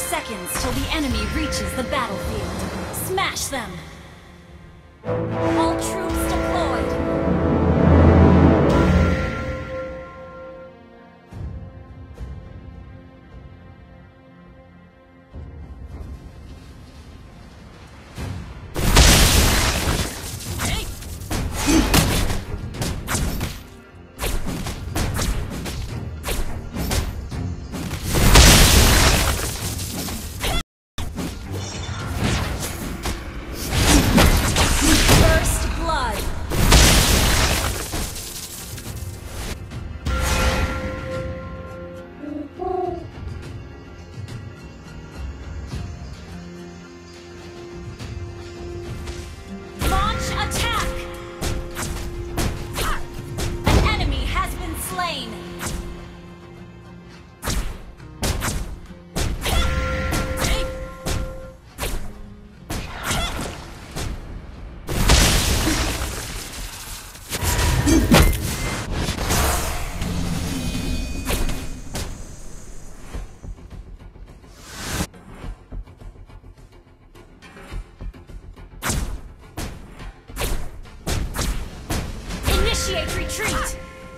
seconds till the enemy reaches the battlefield. Smash them! All troops deployed! Initiate retreat!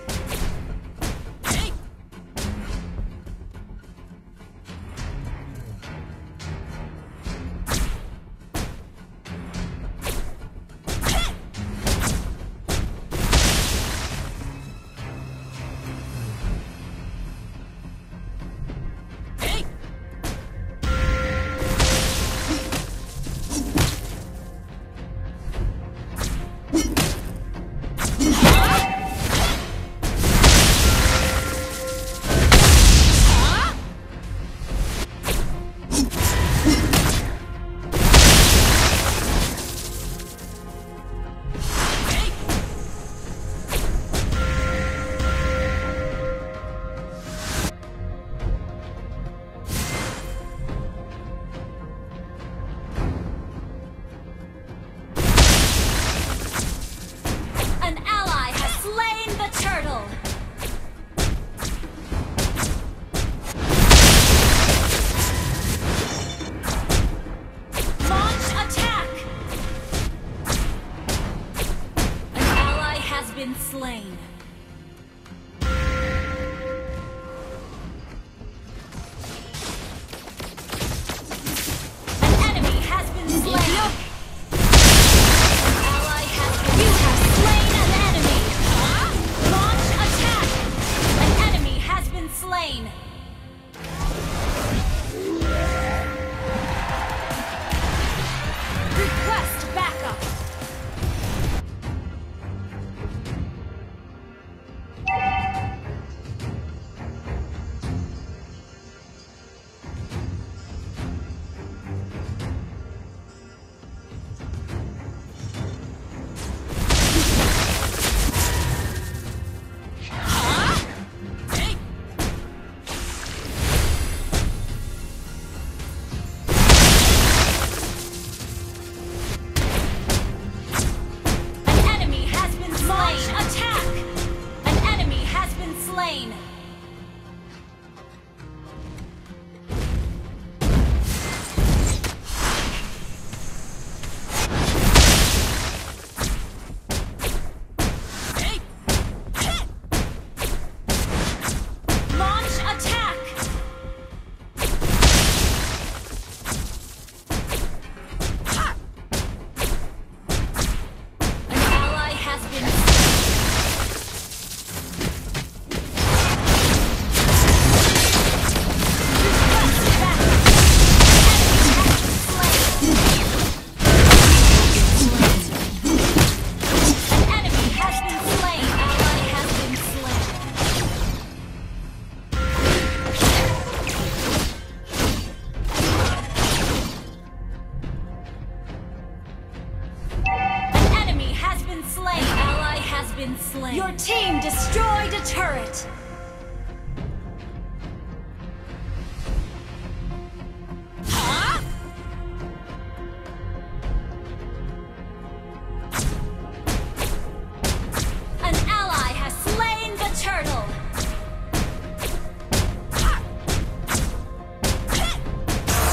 Slain. An enemy has been slain. An ally has been. You have slain an enemy. Launch attack. An enemy has been slain. Request backup. Your team destroyed a turret! An ally has slain the turtle!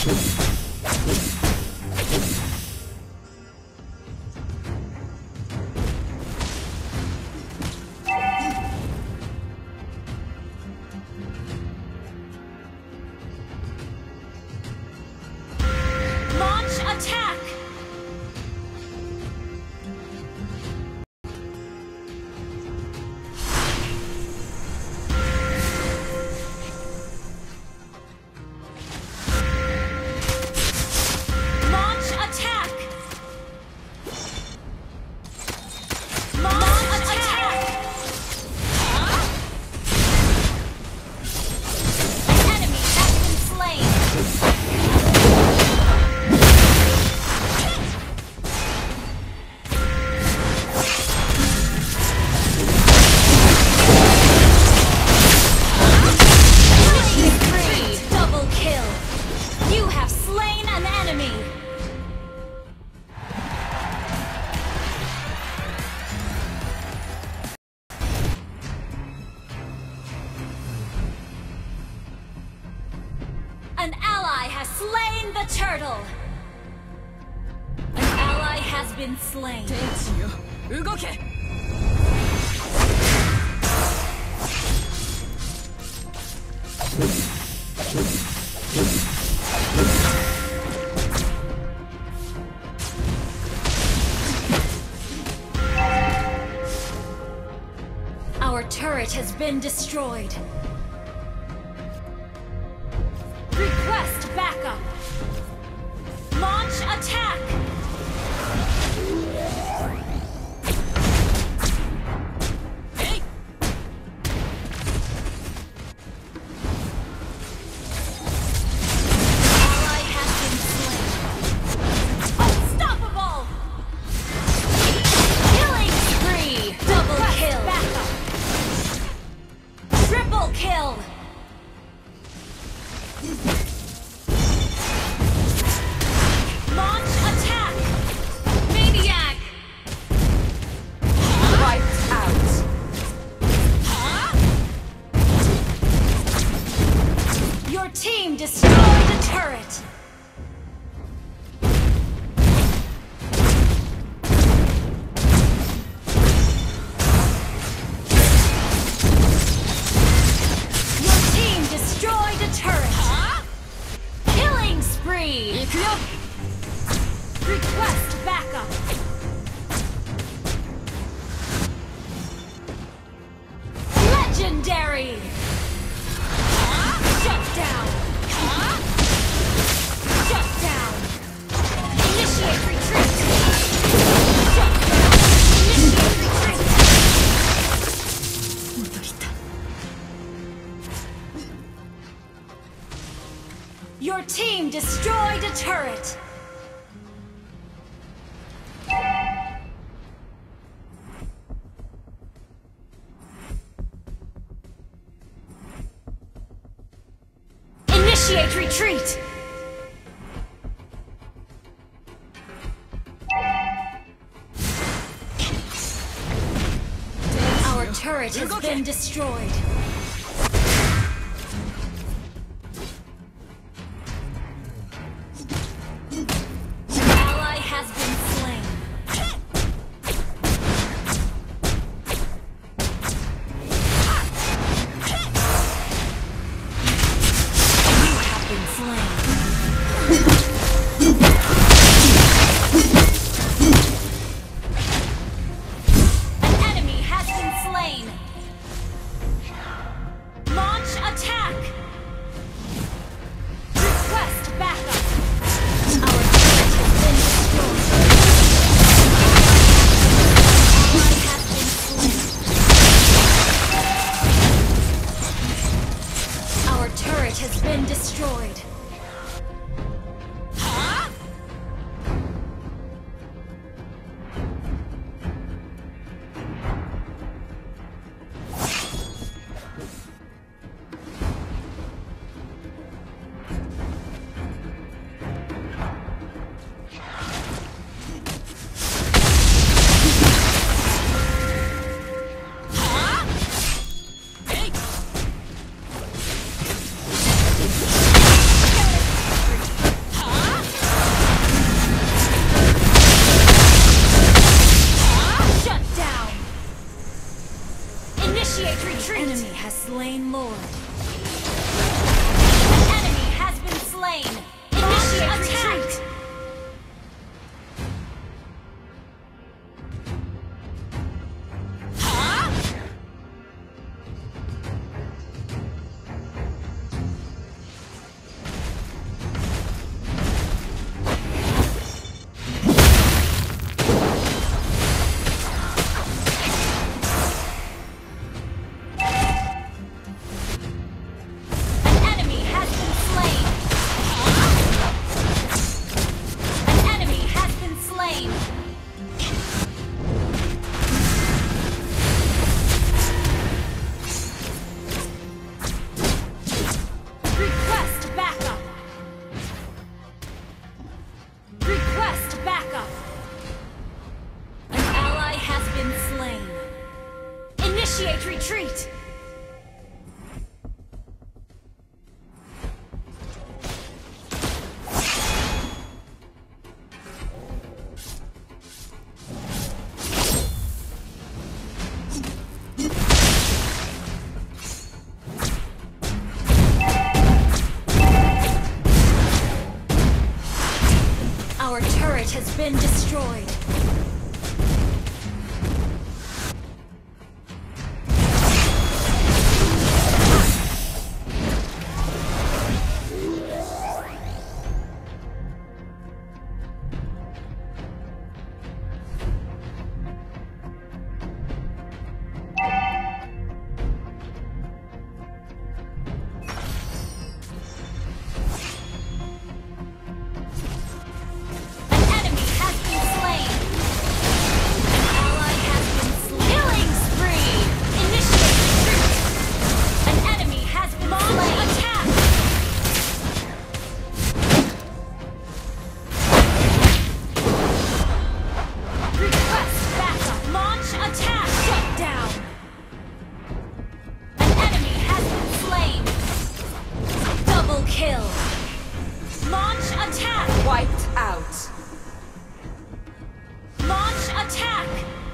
Launch attack! Launch attack! Launch attack! An enemy has been slain. Double kill! You have slain an enemy! An ally has slain the turtle! An ally has been slain. 天地よ動け Our turret has been destroyed. Request backup. Launch attack. Hey! Ally has been slain. Unstoppable. Killing spree. Double kill. Backup. Triple kill. Launch attack. Maniac. Wiped out. Your team destroyed a turret. Your team destroyed a turret. Killing spree. 行くよ Request backup. Legendary. Shut down. Shut down. Initiate retreat. Shut down. Initiate retreat. 戻りた Your team destroyed a turret. Initiate retreat. Our turret has been destroyed. Ally has been slain. You have been slain. An enemy has been slain. slain Lord. An enemy has been slain. Initiate retreat. Initiate retreat! Our turret has been destroyed. Kill. Launch attack. Wiped out. Launch attack.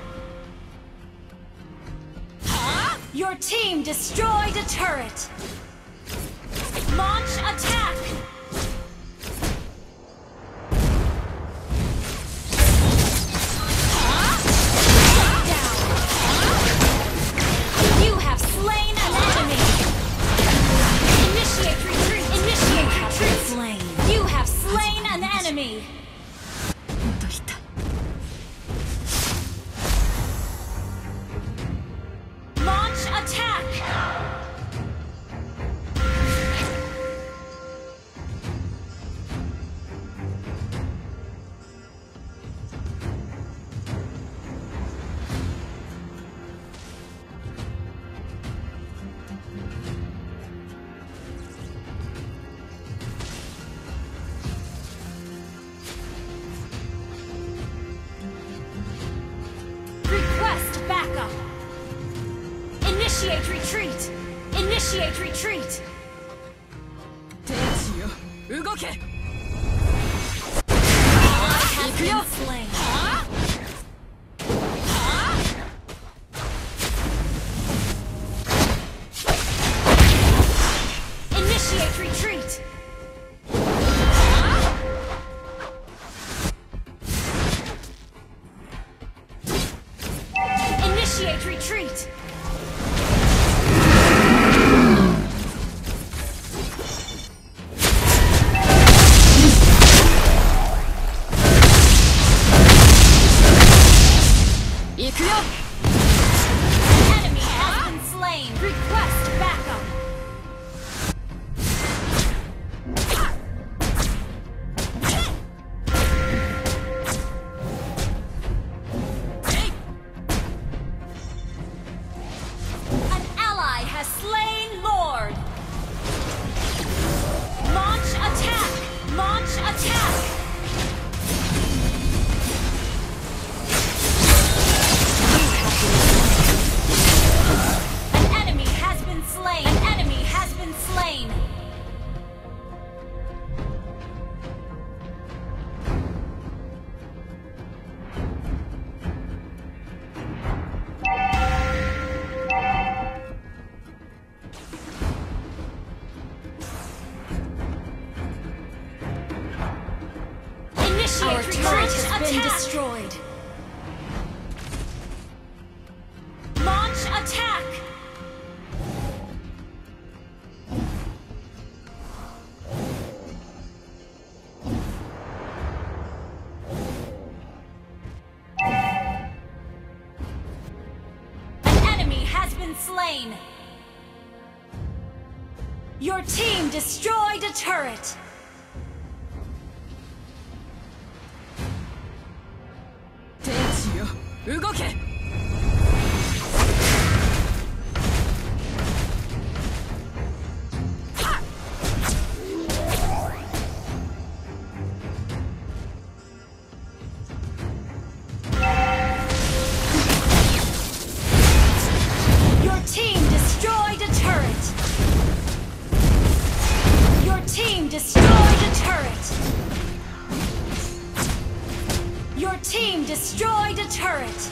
Huh? Your team destroyed a turret. Launch attack. Enemy. Launch attack. Backup! Initiate retreat! Initiate retreat! 天使よ、動け! Ally has been slain. Initiate retreat! Initiate retreat! Initiate Our retreat. turret Launch has been attack. destroyed. Launch attack. An enemy has been slain. Your team destroyed a turret. Techiyo, 動け! Your team destroyed a turret. Your team destroyed a turret. Your team destroyed a turret.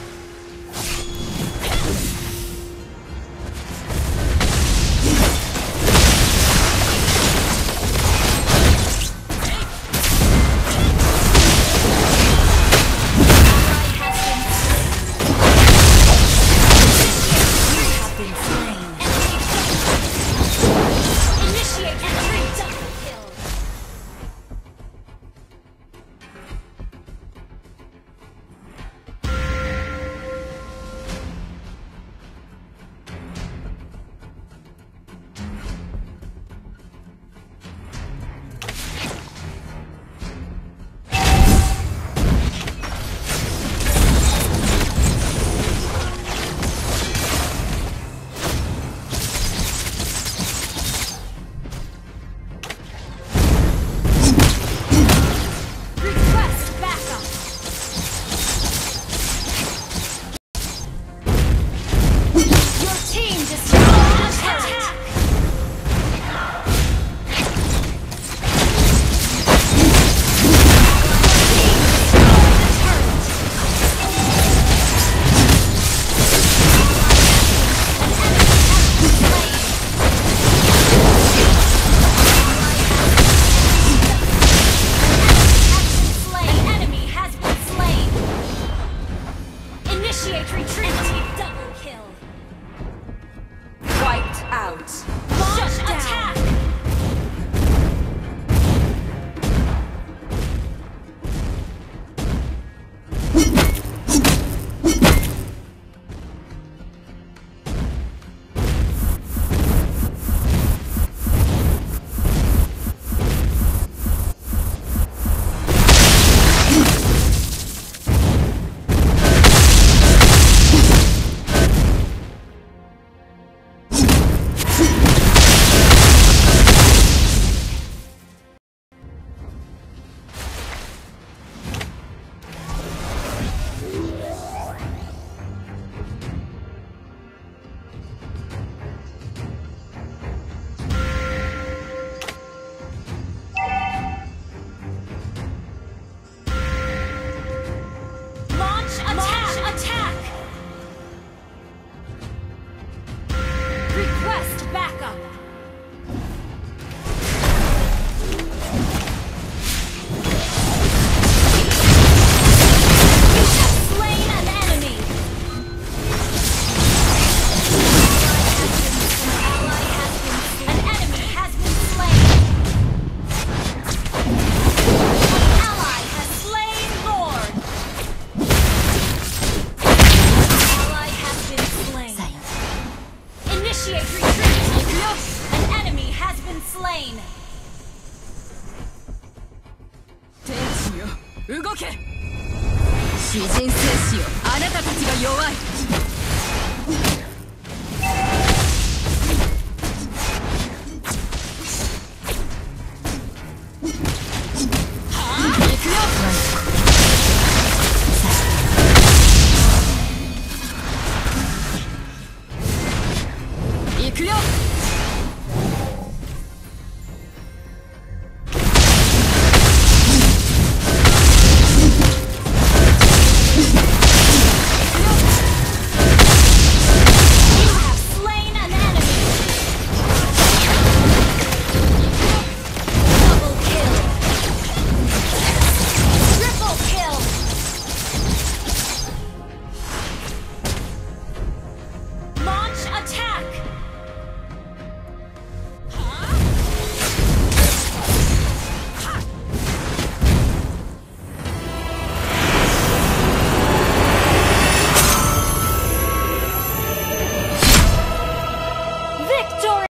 Initiate entry double kill. Request backup. Your team destroyed a turret. An enemy has been slain. Initiate retreat. Double kill. Wiped out. Launch Shut down. attack. Launch attack. Request backup. You have slain an enemy. An enemy has been slain. An ally has slain Lord. Ally has been slain. Initiate retreat. An enemy has been slain. 天使よ、動け! 詩人戦士よ、あなたたちが弱い。